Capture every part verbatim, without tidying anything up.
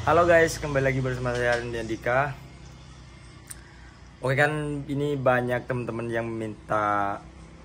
Halo guys, kembali lagi bersama saya Arindi Andika. Oke kan, ini banyak teman-teman yang minta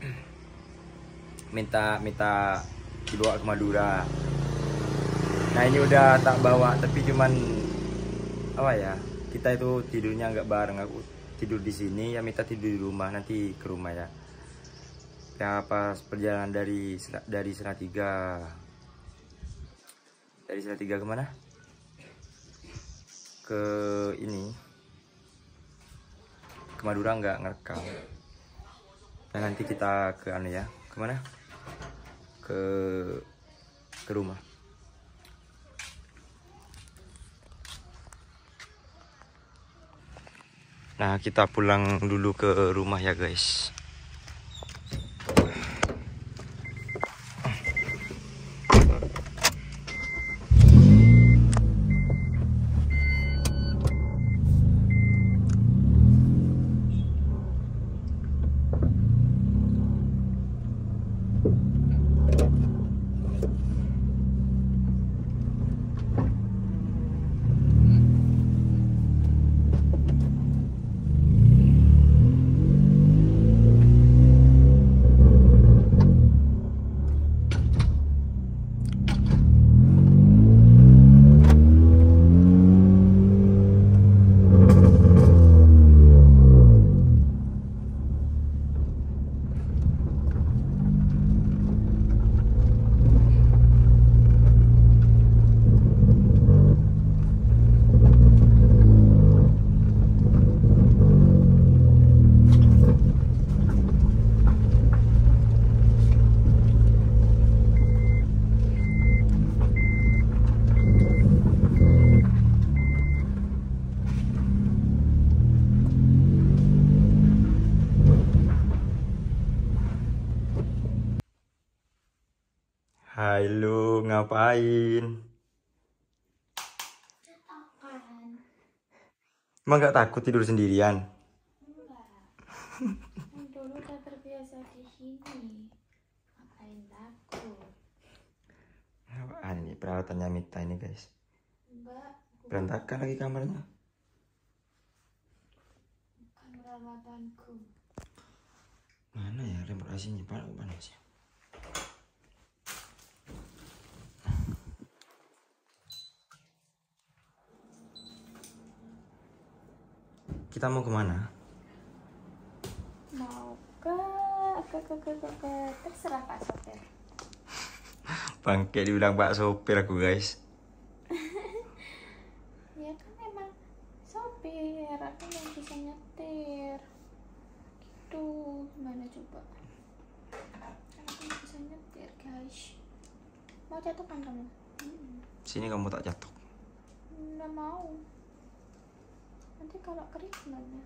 minta minta dibawa ke Madura. Nah ini udah tak bawa, tapi cuman apa ya? Kita itu tidurnya nggak bareng. Aku tidur di sini, ya minta tidur di rumah, nanti ke rumah ya. Ya pas perjalanan dari dari Salatiga, dari Salatiga kemana? Ke ini ke Madura nggak ngerekam. Dan nanti kita ke anu ya, kemana? Ke ke rumah. Nah kita pulang dulu ke rumah ya guys. Hai lu, ngapain? Apaan? Emang gak takut tidur sendirian? Enggak. Kan dulu udah terbiasa di sini. Ngapain takut? Apaan ini perawatannya Mita ini guys? Mbak, Berantakan lagi kamarnya. bukan perawatanku. Mana ya remote A C-nya? Panas panas ya. Kita mau kemana? Mau ke ke ke ke ke, ke. Terserah Pak Sopir. Bangke dibilang Pak Sopir aku guys. Ya kan emang sopir, aku yang bisa nyetir. Gitu, gimana coba? Kan aku yang bisa nyetir guys. Mau jatuh kan kamu? Hmm. Sini kamu tak jatuh. Nggak mau. Nanti kalau kering gimana?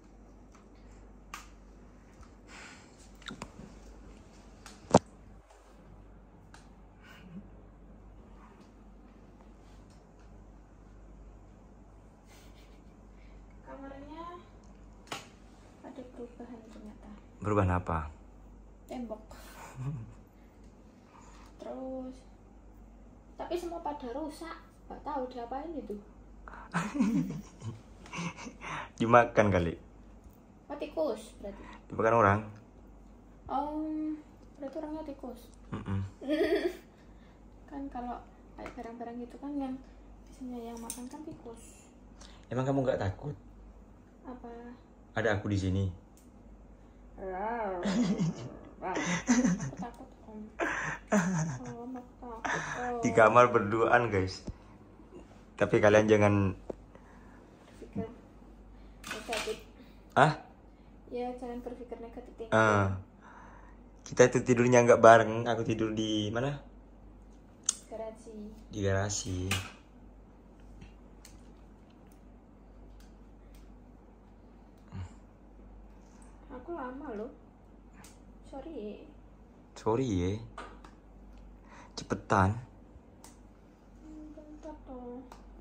Kamarnya ada perubahan ternyata. Perubahan apa? Tembok. Terus tapi semua pada rusak. Gak tahu diapain itu. Dimakan kali. Oh, tikus berarti. Dimakan orang. Um, berarti orangnya tikus. Mm-mm. Kan kalau kayak barang-barang gitu kan yang biasanya yang makan kan tikus. Emang kamu nggak takut? Apa? Ada aku di sini. Aku takut om. Oh, aku takut. Oh. Di kamar berduaan guys. Tapi kalian jangan. Berpikir negatif. Ah? Ya jangan berpikir negatif. Uh, kita itu tidurnya nggak bareng. Aku tidur di mana? Garasi. Di garasi. Aku lama loh. Sorry. Sorry ya. Cepetan. Hmm, bentar toh.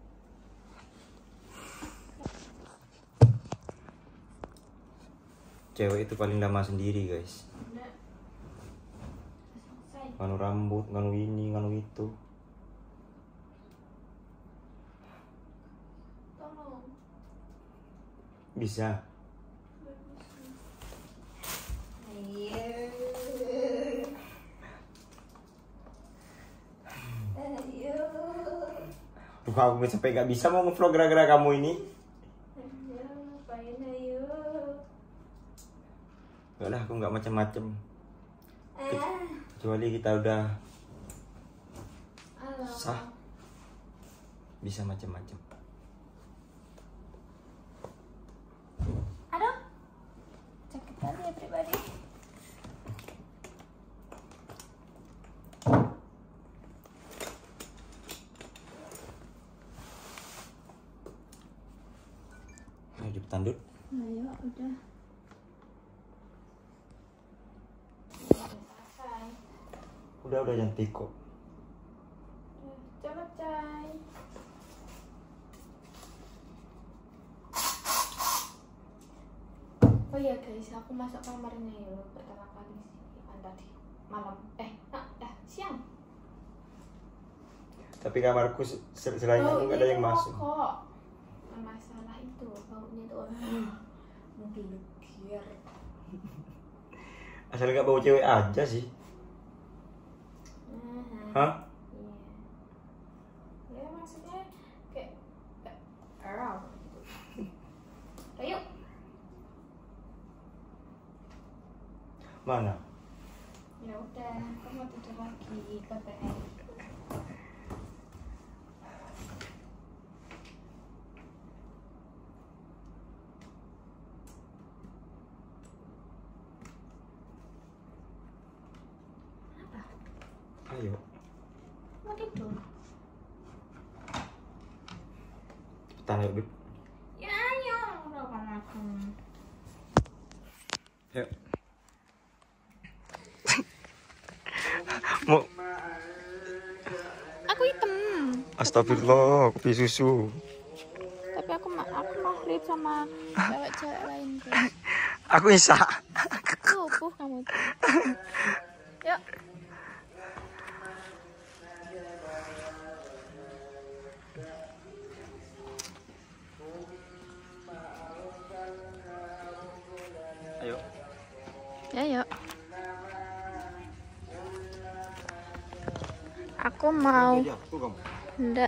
Cewek itu paling lama sendiri guys. Enggak. Selesai. Nganu rambut, nganu ini, nganu itu. tolong. Bisa. Ayo. Ayo. Duh, aku sampai nggak bisa mau nge-vlog gara-gara kamu ini. Ayo, ngapain ayo? Enggak lah, aku nggak macam-macam. Ah. Kecuali kita udah Halo. sah, bisa macam-macam. Aduh, sakit kali ya pribadi. Ayo dipetandut. Ayo, udah. Udah udah cantik kok. Coba cai. Oh iya guys, aku masuk kamarnya ya pertama kali sih tadi malam. Eh, nah, eh siang. Tapi kamarku se- se- selain aku nggak ada yang masuk. Kok masalah itu baunya tuh menggigil. Asal nggak bau cewek aja sih. Hah? Iya. Ya maksudnya kayak kayak erau gitu. Ayo. Mana? Ya udah, kamu mau tidur lagi ke P M. Apa? Ayo. Mau tidur? Cepetan ayo, Beb. Ya ayo, udah kamu makan. Yuk. Mau Aku hitam. astagfirullah, kopi susu. Tapi aku ma aku mahrit sama cewek-cewek lain guys. Aku Isa. Subuh kamu tuh. Yuk. Ayo. Ya yuk. Aku mau. Iya, aku kamu. Enggak.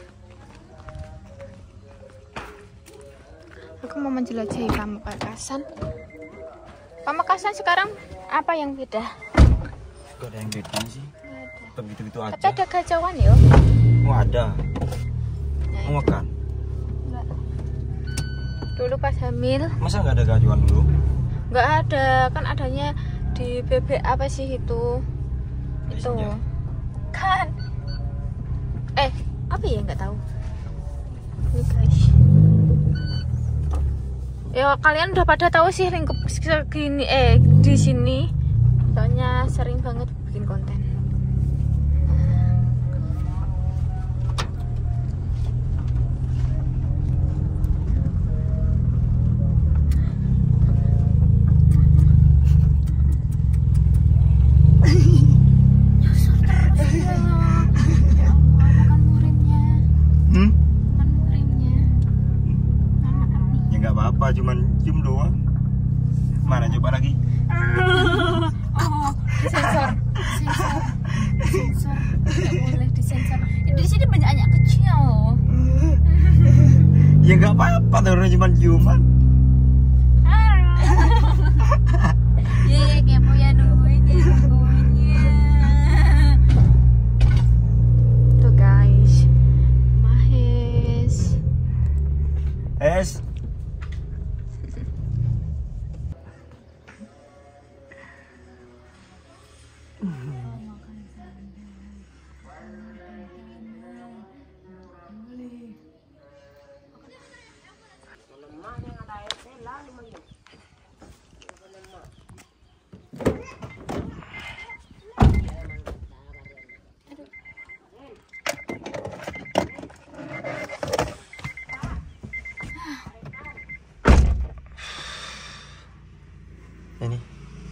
Aku mau menjelajahi Pamekasan. Pamekasan sekarang apa yang beda? Gak ada yang beda sih. Nggak ada. Tetap gitu-gitu aja. Tapi ada gajahwan ya? Oh ada. Nah, Mau makan? enggak. Dulu pas hamil Masa nggak ada gajuan dulu? nggak ada, kan adanya di B B apa sih itu? Itu Isinya? kan? Eh apa ya nggak tahu. Ini guys. Ya kalian udah pada tahu sih lingkup segini eh di sini. Soalnya sering banget bikin konten. Hmm? Kan murimnya. Maaf nih. Ya nggak apa-apa, cuman cium doang. Mana coba lagi? Oh, disensor, disensor, disensor, tidak boleh disensor. Di sini banyak anak kecil. Ya nggak apa-apa, turun cuman ciuman. Ye, kepo ya nungguinnya, nungguinnya. Tuh guys, Mahes. Es. Ini.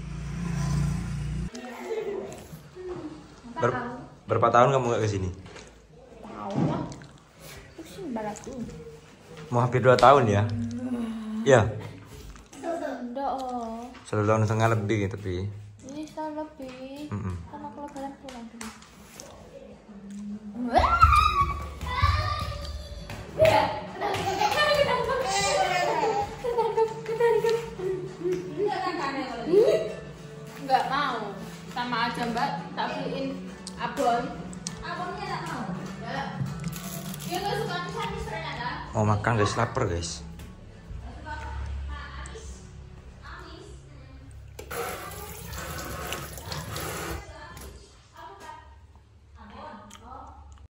Ber berapa tahun kamu nggak kesini? Tahu lah, pusing barat tuh. Mau hampir dua tahun ya? Ya. Enggak, oh. Satu tahun setengah lebih gitu, tapi. Ini setahun lebih. Mm -mm. Karena aku lebaran pulang dulu. Enggak mau. Sama aja Mbak, tak beliin abon. Abonnya tak mau. Enggak. Dia enggak suka pisang ternyata. Mau makan guys, lapar guys.